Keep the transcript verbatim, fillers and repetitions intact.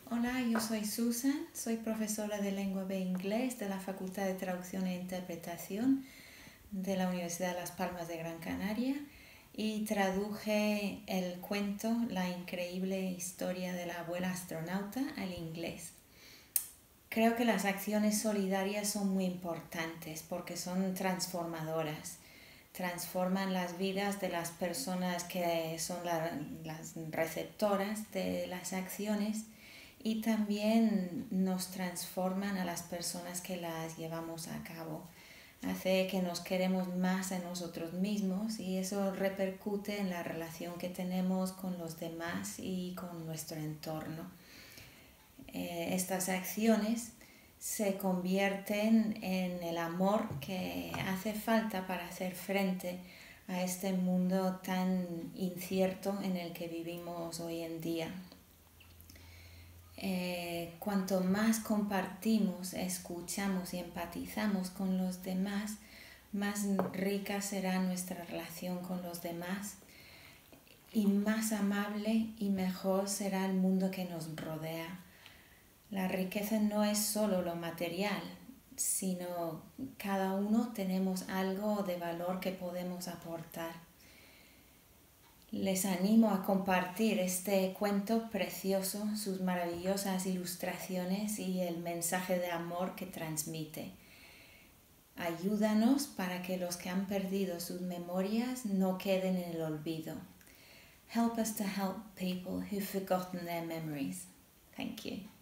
Hola, yo soy Susan, soy profesora de lengua e inglés de la Facultad de Traducción e Interpretación de la Universidad de Las Palmas de Gran Canaria y traduje el cuento La increíble historia de la abuela astronauta al inglés. Creo que las acciones solidarias son muy importantes porque son transformadoras. Transforman las vidas de las personas que son la, las receptoras de las acciones y también nos transforman a las personas que las llevamos a cabo. Hace que nos queremos más a nosotros mismos y eso repercute en la relación que tenemos con los demás y con nuestro entorno. Eh, estas acciones se convierten en el amor que hace falta para hacer frente a este mundo tan incierto en el que vivimos hoy en día. Eh, cuanto más compartimos, escuchamos y empatizamos con los demás, más rica será nuestra relación con los demás y más amable y mejor será el mundo que nos rodea. La riqueza no es solo lo material, sino cada uno tenemos algo de valor que podemos aportar. Les animo a compartir este cuento precioso, sus maravillosas ilustraciones y el mensaje de amor que transmite. Ayúdanos para que los que han perdido sus memorias no queden en el olvido. Help us to help people who've forgotten their memories. Thank you.